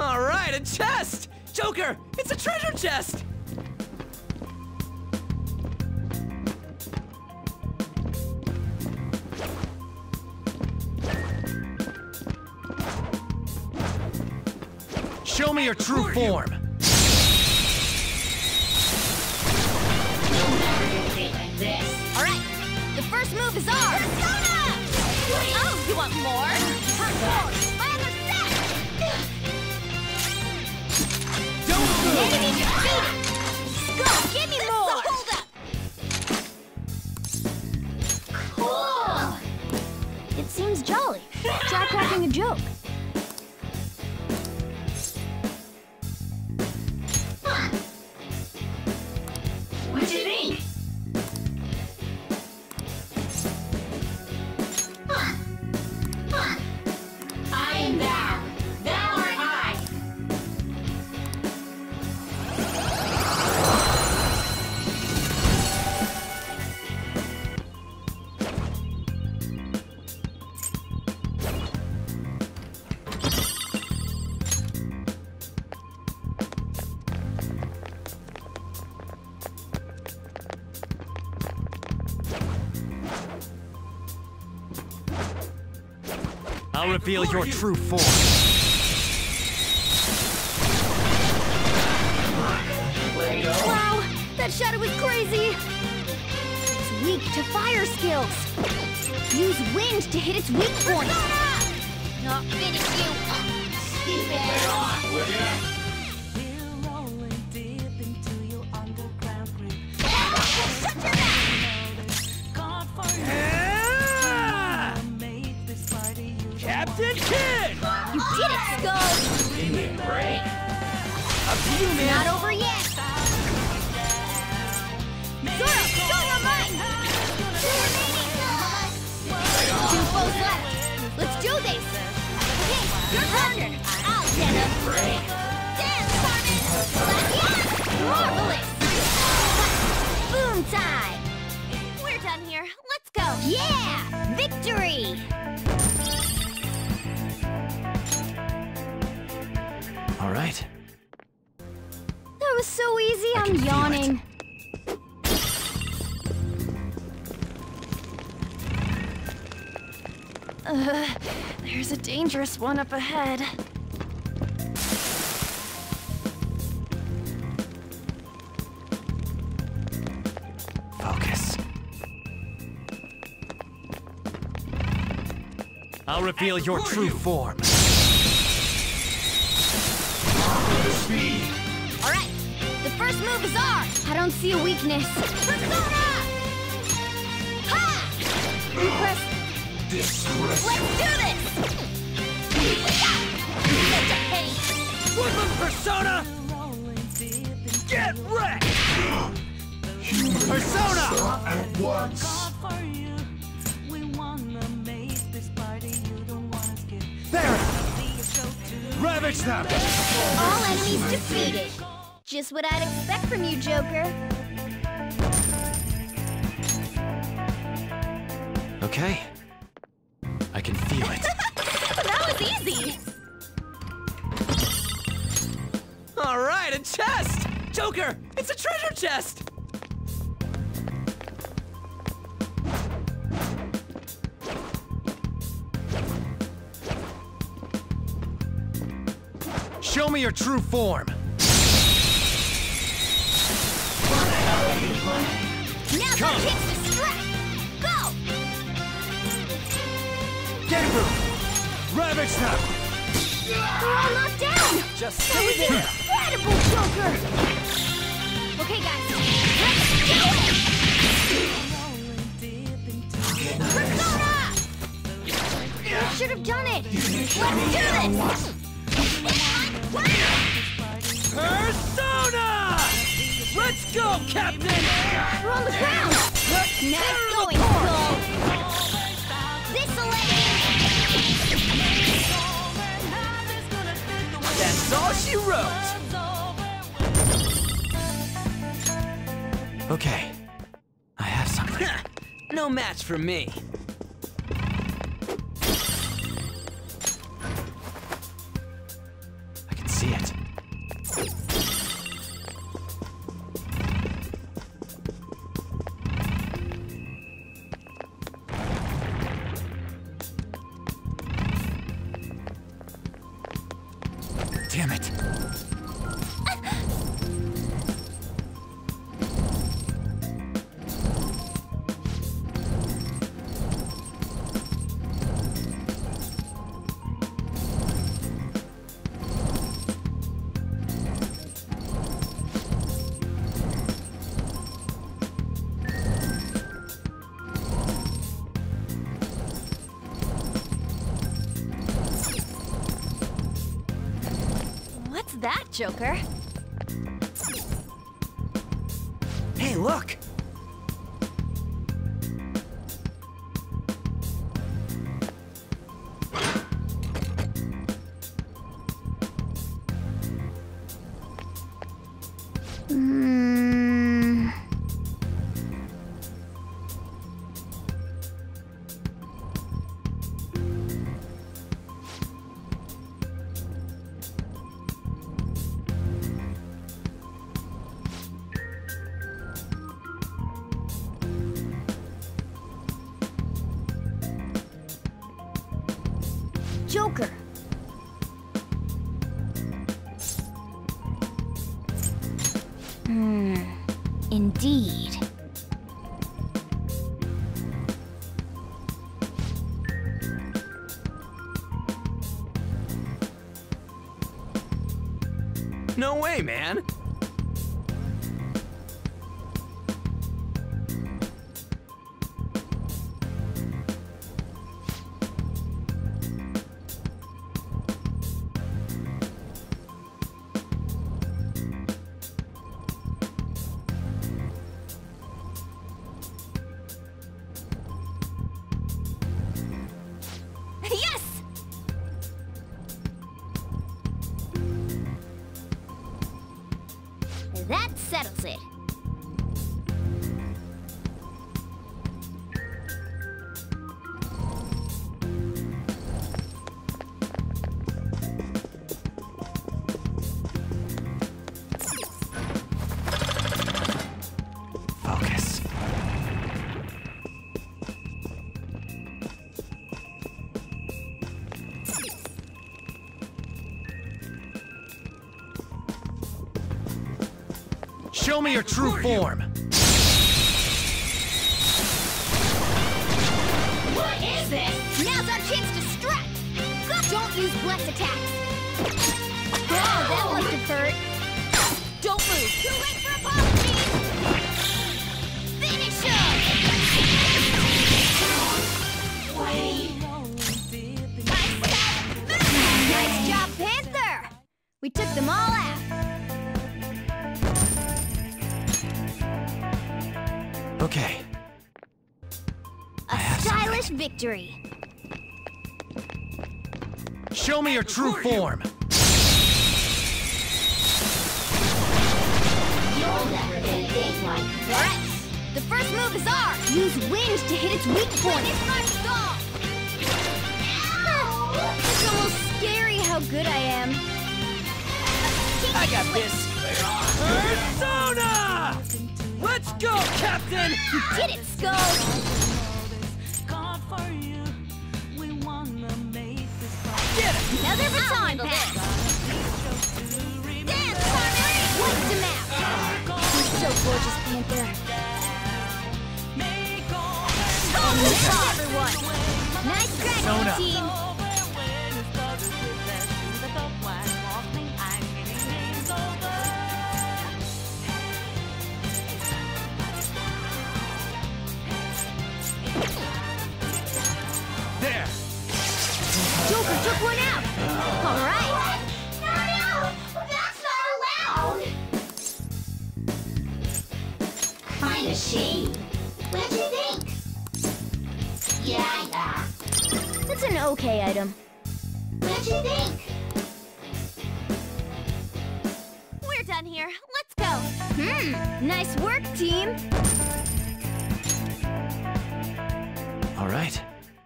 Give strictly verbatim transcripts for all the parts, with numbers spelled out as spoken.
All right, a chest! Joker, it's a treasure chest! Show me your true form. All right, the first move is ours. Persona! Oh, you want more? Hardcore! My other set! Don't move! Enemy defeated! Go, give me more! Hold up! Cool! It seems jolly. Try cracking a joke. What do you think? Huh. Huh. I am thou. Thou art I. I'll reveal your true form. Wow, that shadow was crazy! It's weak to fire skills. Use wind to hit its weak point. Not finish you. Steve it off, will ya? Shut your mouth! Captain Kid! You did it, Skull! Give me a break. Up to you, man! Not over yet! Zoro, show your might! Two foes left. Let's do this! Okay, your turn! I'll get a break! Dance, Carmen! Yes! Marvelous! Boom time! We're done here. Let's go! Yeah! Victory! All right. That was so easy, I I'm can feel yawning. Uh, there's a dangerous one up ahead. Focus. I'll reveal your true form. Speed. All right, the first move is ours. I don't see a weakness. Persona! Ha! Press. Disgrace. Let's do this! Such a pain. Woodland Persona! Get wrecked! Persona! At once. There! Ravage them! All enemies defeated. Just what I'd expect from you, Joker. Okay. I can feel it. That was easy. All right, a chest! Joker, it's a treasure chest! Show me your true form. Now's Come. our chance to strike. Go! Genbu! Ravage them! They're all knocked down. Just stay there! Incredible, Joker. Okay, guys, let's do it. Persona! I should have done it. Let's do this. Persona! Let's go, Captain! We're on the ground. Nice going, Skull. This'll end. That's all she wrote! Okay. I have something. No match for me. I can see see it. Damn it. What's that, Joker? Hey, look! Hmm. Joker. Hmm. Indeed. No way, man! Yes! That settles it. Focus. Show me your true form. What is this? Now's our chance to strike! Go! Don't use blessed attacks! Oh, that must have hurt. Don't move! Too late for apologies! Finish him! Nice job, Panther! We took them all out. Okay. A stylish victory. Show me your true form. You'll never get a big one. Alright, the first move is ours. Use wind to hit its weak point. It's my stall. It's almost scary how good I am. I got this! Persona! Let's go, Captain! You did it, Skull! Get it! Another baton pass! Dance, Carmen! What's the map? You're so gorgeous, Panther. Oh, there's everyone! Nice Persona. scratching, team! There. Joker took one out! Alright! No, no! That's not allowed! Kinda shady. What'd you think? Yeah, yeah. That's an okay item. What'd you think? We're done here. Let's go! Hmm, nice work, team! All right.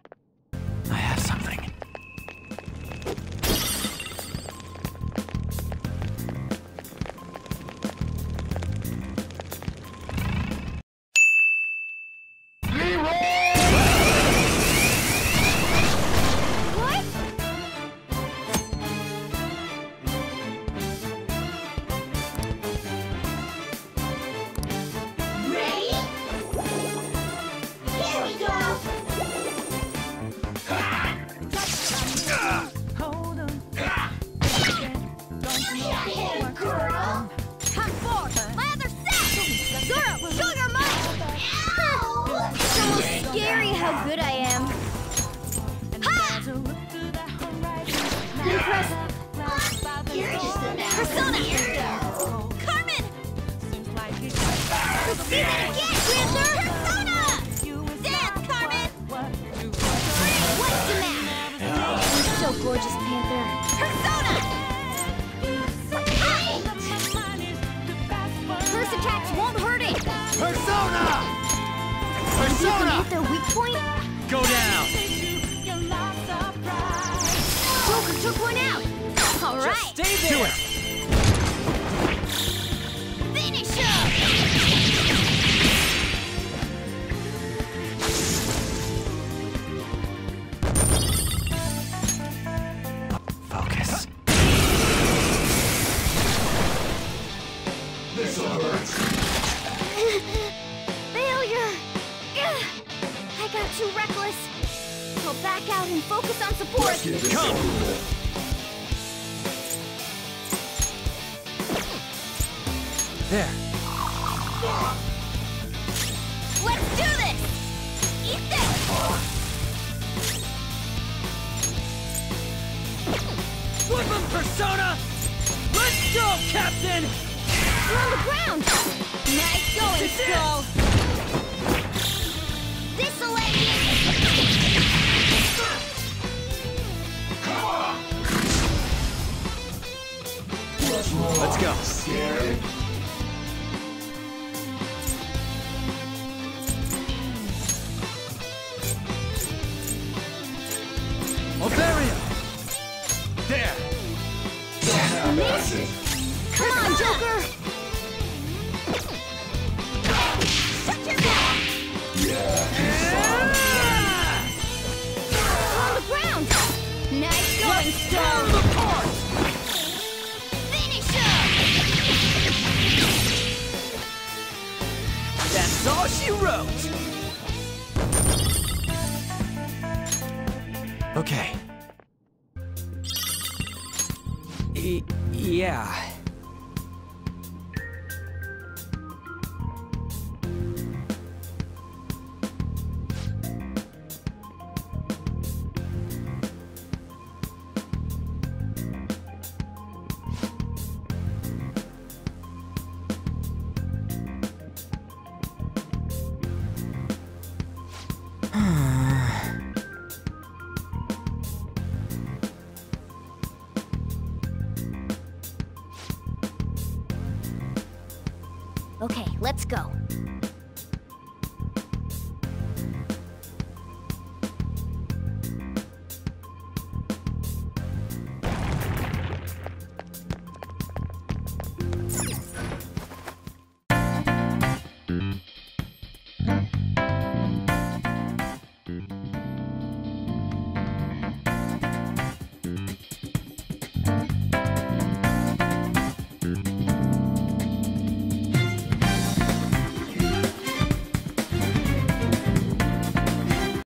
I have something. gorgeous panther. Persona! Curse attacks won't hurt it! Persona! You can Persona! hit their weak point? Go down! Joker took one out! Alright! Just stay there! Do it! Finish him! Focus. This'll hurt. Failure! Ugh. I got too reckless. I'll back out and focus on support. Come! There. Let's do this! Eat this! Flip him, Persona! Let's go, Captain! You're on the ground! Nice going, This is it. Skull! This'll let you... Let's go. Scared? Bavaria! There! That's it. Come on, Joker! Shut your mouth! Yeah. You're on the ground! Nice going, Tear Skull! him apart! Finish him! That's all she wrote! Okay. Y yeah. Okay, let's go.